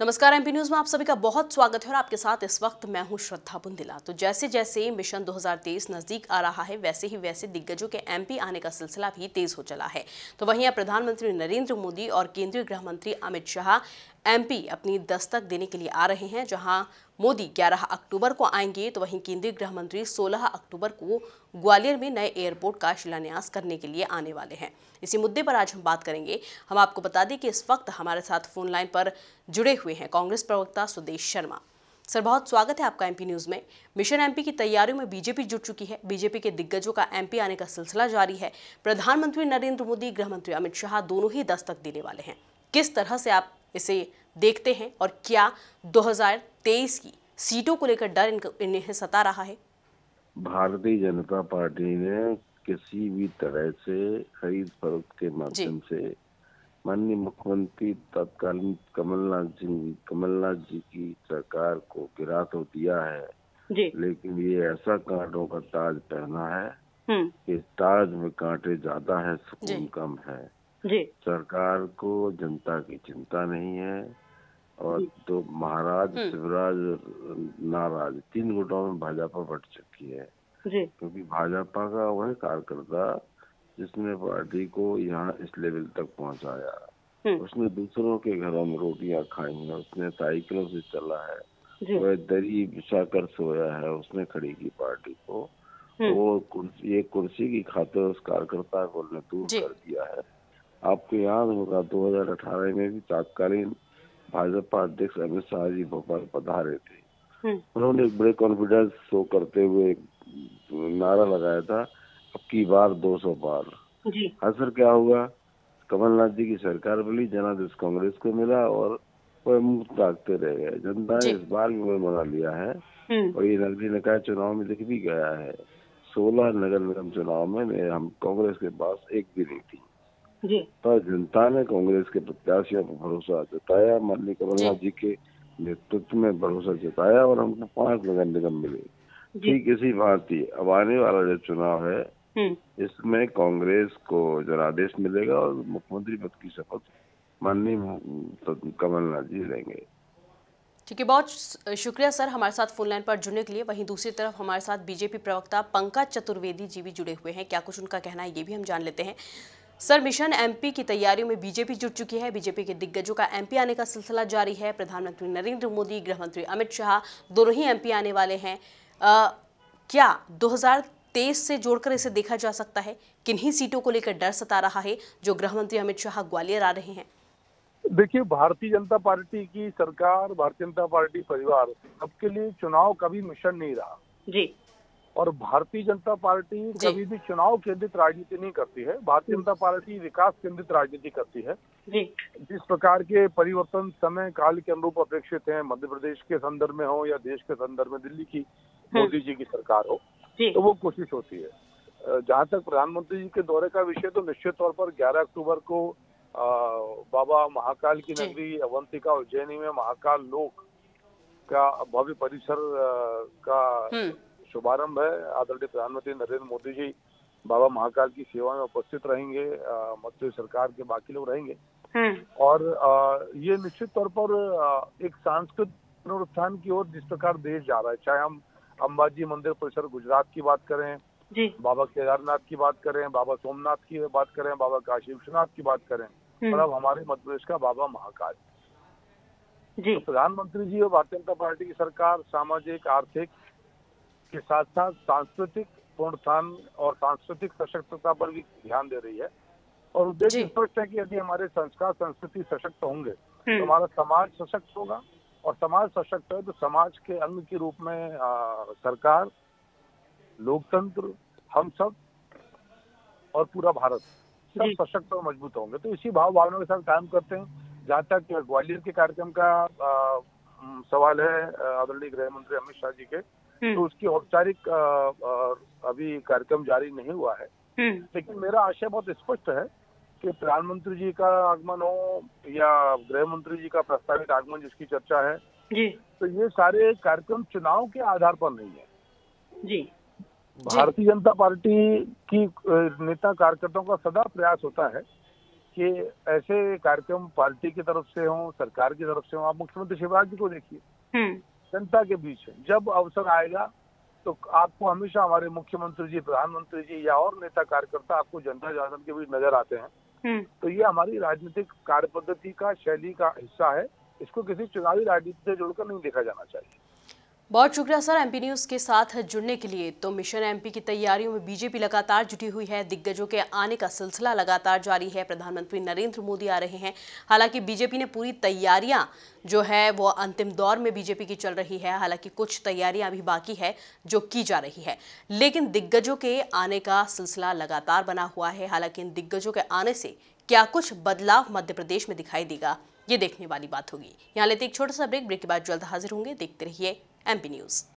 नमस्कार। MP news में आप सभी का बहुत स्वागत है और आपके साथ इस वक्त मैं हूं श्रद्धा बुंदिला। तो जैसे जैसे मिशन 2023 नजदीक आ रहा है वैसे दिग्गजों के एमपी आने का सिलसिला भी तेज हो चला है। तो वहीं अब प्रधानमंत्री नरेंद्र मोदी और केंद्रीय गृह मंत्री अमित शाह एमपी अपनी दस्तक देने के लिए आ रहे हैं। जहां मोदी 11 अक्टूबर को आएंगे तो वहीं केंद्रीय गृह मंत्री 16 अक्टूबर को ग्वालियर में नए एयरपोर्ट का शिलान्यास करने के लिए आने वाले हैं। इसी मुद्दे पर आज हम बात करेंगे। हम आपको बता दें कि इस वक्त हमारे साथ फोन लाइन पर जुड़े हुए हैं कांग्रेस प्रवक्ता सुदेश शर्मा। सर, बहुत स्वागत है आपका एमपी न्यूज में। मिशन एमपी की तैयारियों में बीजेपी जुट चुकी है। बीजेपी के दिग्गजों का एमपी आने का सिलसिला जारी है। प्रधानमंत्री नरेंद्र मोदी, गृह मंत्री अमित शाह दोनों ही दस्तक देने वाले हैं। किस तरह से आप इसे देखते हैं और क्या 2023 की सीटों को लेकर डर इन्हें सता रहा है? भारतीय जनता पार्टी ने किसी भी तरह से खरीद फरोख्त के माध्यम से माननीय मुख्यमंत्री तत्कालीन कमलनाथ जी की सरकार को गिरा तो दिया है जी। लेकिन ये ऐसा कांटों का ताज पहना है कि ताज में कांटे ज्यादा है, सुकून कम है। जी। सरकार को जनता की चिंता नहीं है और तो महाराज, शिवराज, नाराज तीन गुटों में भाजपा बट चुकी है। क्योंकि भाजपा का वह कार्यकर्ता जिसने पार्टी को यहाँ इस लेवल तक पहुँचाया, उसने दूसरों के घरों में रोटियां खाई हैं, उसने साइकिलों से चला है, वह दरी बिछा कर सोया है, उसने खड़ी की पार्टी को। वो ये कुर्सी की खातिर उस कार्यकर्ता को ने दूर कर दिया है। आपको याद होगा 2018 में भी तत्कालीन भाजपा अध्यक्ष अमित शाह जी भोपाल पधारे थे। उन्होंने एक बड़े कॉन्फिडेंस शो करते हुए नारा लगाया था, अब की बार 200 पार। असर क्या हुआ? कमलनाथ जी की सरकार बनी, जनादेश कांग्रेस को मिला और वह मुंह ताकते रह गए। जनता ने इस बार भी वह मना लिया है और ये नगरीय निकाय चुनाव में दिख भी गया है। 16 नगर निगम चुनाव में हम कांग्रेस के पास एक भी नहीं थी। तो जनता ने कांग्रेस के प्रत्याशियों पर भरोसा जताया, माननीय कमलनाथ जी के नेतृत्व में भरोसा जताया और हमको 5 नगर निगम मिले। ठीक इसी भांति अब आने वाला जो चुनाव है इसमें कांग्रेस को जनादेश मिलेगा और मुख्यमंत्री पद की शपथ माननीय कमलनाथ जी लेंगे। ठीक है, बहुत शुक्रिया सर हमारे साथ फोन लाइन पर जुड़ने के लिए। वहीं दूसरी तरफ हमारे साथ बीजेपी प्रवक्ता पंकज चतुर्वेदी जी भी जुड़े हुए हैं। क्या कुछ उनका कहना है ये भी हम जान लेते हैं। सर, मिशन एमपी की तैयारियों में बीजेपी जुट चुकी है। बीजेपी के दिग्गजों का एमपी आने का सिलसिला जारी है। प्रधानमंत्री नरेंद्र मोदी, गृह मंत्री अमित शाह दोनों ही एमपी आने वाले हैं। क्या 2023 से जोड़कर इसे देखा जा सकता है? किन्हीं सीटों को लेकर डर सता रहा है जो गृह मंत्री अमित शाह ग्वालियर आ रहे हैं? देखिए, भारतीय जनता पार्टी की सरकार, भारतीय जनता पार्टी परिवार सबके लिए चुनाव कभी मिशन नहीं रहा जी। और भारतीय जनता पार्टी कभी भी चुनाव केंद्रित राजनीति नहीं करती है। भारतीय जनता पार्टी विकास केंद्रित राजनीति करती है जी। जिस प्रकार के परिवर्तन समय काल के अनुरूप अपेक्षित हैं, मध्य प्रदेश के संदर्भ में हो या देश के संदर्भ में दिल्ली की मोदी जी की सरकार हो, तो वो कोशिश होती है। जहाँ तक प्रधानमंत्री जी के दौरे का विषय, तो निश्चित तौर पर 11 अक्टूबर को बाबा महाकाल की नगरी अवंतिका उज्जैनी में महाकाल लोक का भव्य परिसर का शुभारंभ है। आदरणीय प्रधानमंत्री नरेंद्र मोदी जी बाबा महाकाल की सेवा में उपस्थित रहेंगे, मध्य सरकार के बाकी लोग रहेंगे और ये निश्चित तौर पर एक सांस्कृतिक पुनरुत्थान की ओर जिस प्रकार देश जा रहा है, चाहे हम अंबाजी मंदिर परिसर गुजरात की बात करें जी, बाबा केदारनाथ की बात करें, बाबा सोमनाथ की बात करें, बाबा काशी विश्वनाथ की बात करें और अब हमारे मध्य प्रदेश का बाबा महाकाल जी। तो प्रधानमंत्री जी और भारतीय जनता पार्टी की सरकार सामाजिक, आर्थिक के साथ साथ सांस्कृतिक पुनरुत्थान और सांस्कृतिक सशक्तता पर भी ध्यान दे रही है और उद्देश्य स्पष्ट है कि यदि हमारे संस्कार संस्कृति सशक्त होंगे तो हमारा समाज सशक्त होगा और समाज सशक्त है तो समाज के अंग के रूप में सरकार, लोकतंत्र, हम सब और पूरा भारत सब सशक्त और मजबूत होंगे। तो इसी भाव भावना के साथ काम करते हैं। जहाँ तक ग्वालियर के कार्यक्रम का सवाल है आदरणीय गृह मंत्री अमित शाह जी के, तो उसकी औपचारिक अभी कार्यक्रम जारी नहीं हुआ है, लेकिन मेरा आशय बहुत स्पष्ट है कि प्रधानमंत्री जी का आगमन हो या गृह मंत्री जी का प्रस्तावित आगमन जिसकी चर्चा है जी, तो ये सारे कार्यक्रम चुनाव के आधार पर नहीं है जी। भारतीय जनता पार्टी की नेता कार्यकर्ताओं का सदा प्रयास होता है कि ऐसे कार्यक्रम पार्टी की तरफ से हो, सरकार की तरफ से हो। आप मुख्यमंत्री शिवराज जी को देखिए, जनता के बीच है। जब अवसर आएगा तो आपको हमेशा हमारे मुख्यमंत्री जी, प्रधानमंत्री जी या और नेता कार्यकर्ता आपको जनता जनार्दन के बीच नजर आते हैं। तो ये हमारी राजनीतिक कार्य पद्धति का, शैली का हिस्सा है। इसको किसी चुनावी राजनीति से जोड़कर नहीं देखा जाना चाहिए। बहुत शुक्रिया सर एमपी न्यूज़ के साथ जुड़ने के लिए। तो मिशन एमपी की तैयारियों में बीजेपी लगातार जुटी हुई है। दिग्गजों के आने का सिलसिला लगातार जारी है। प्रधानमंत्री नरेंद्र मोदी आ रहे हैं। हालांकि बीजेपी ने पूरी तैयारियां जो है वो अंतिम दौर में बीजेपी की चल रही है। हालांकि कुछ तैयारियां अभी बाकी है जो की जा रही है, लेकिन दिग्गजों के आने का सिलसिला लगातार बना हुआ है। हालांकि इन दिग्गजों के आने से क्या कुछ बदलाव मध्य प्रदेश में दिखाई देगा, ये देखने वाली बात होगी। यहाँ लेते एक छोटा सा ब्रेक के बाद जल्द हाजिर होंगे। देखते रहिए एमपी न्यूज़।